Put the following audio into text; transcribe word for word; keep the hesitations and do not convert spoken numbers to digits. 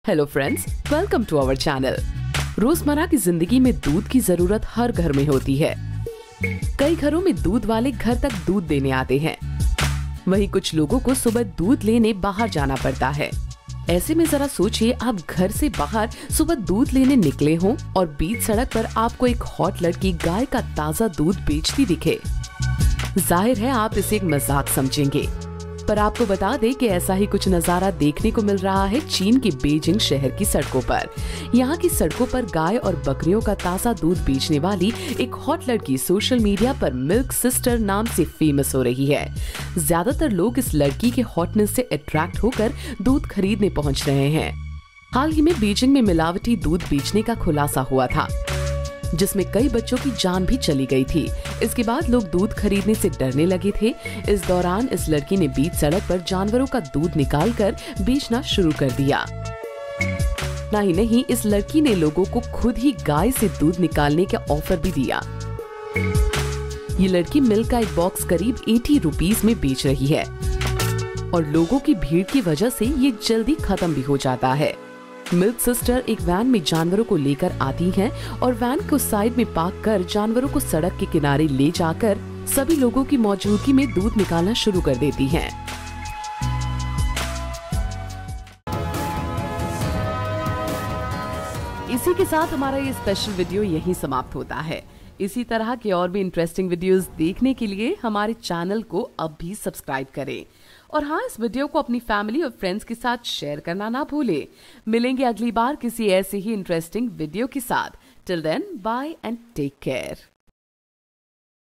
Hello friends, welcome to our channel. रोजमर्रा की जिंदगी में दूध की जरूरत हर घर में होती है। कई घरों में दूध वाले घर तक दूध देने आते हैं, वहीं कुछ लोगों को सुबह दूध लेने बाहर जाना पड़ता है। ऐसे में जरा सोचिए, आप घर से बाहर सुबह दूध लेने निकले हों और बीच सड़क पर आपको एक हॉट लड़की गाय का ताज़ा दूध बेचती दिखे। जाहिर है आप इसे एक मजाक समझेंगे, पर आपको बता दें कि ऐसा ही कुछ नजारा देखने को मिल रहा है चीन के बीजिंग शहर की सड़कों पर। यहाँ की सड़कों पर गाय और बकरियों का ताज़ा दूध बेचने वाली एक हॉट लड़की सोशल मीडिया पर मिल्क सिस्टर नाम से फेमस हो रही है। ज्यादातर लोग इस लड़की के हॉटनेस से अट्रैक्ट होकर दूध खरीदने पहुँच रहे हैं। हाल ही में बीजिंग में मिलावटी दूध बेचने का खुलासा हुआ था, जिसमें कई बच्चों की जान भी चली गई थी। इसके बाद लोग दूध खरीदने से डरने लगे थे। इस दौरान इस लड़की ने बीच सड़क पर जानवरों का दूध निकालकर बेचना शुरू कर दिया। ना ही नहीं, इस लड़की ने लोगों को खुद ही गाय से दूध निकालने का ऑफर भी दिया। ये लड़की मिल्क का एक बॉक्स करीब अस्सी रुपीस में बेच रही है और लोगों की भीड़ की वजह से ये जल्दी खत्म भी हो जाता है। मिल्क सिस्टर एक वैन में जानवरों को लेकर आती हैं और वैन को साइड में पार्क कर जानवरों को सड़क के किनारे ले जाकर सभी लोगों की मौजूदगी में दूध निकालना शुरू कर देती हैं। इसी के साथ हमारा ये स्पेशल वीडियो यहीं समाप्त होता है। इसी तरह के और भी इंटरेस्टिंग वीडियोस देखने के लिए हमारे चैनल को अब भी सब्सक्राइब करें और हाँ, इस वीडियो को अपनी फैमिली और फ्रेंड्स के साथ शेयर करना ना भूलें। मिलेंगे अगली बार किसी ऐसे ही इंटरेस्टिंग वीडियो के साथ। Till then, bye and take care.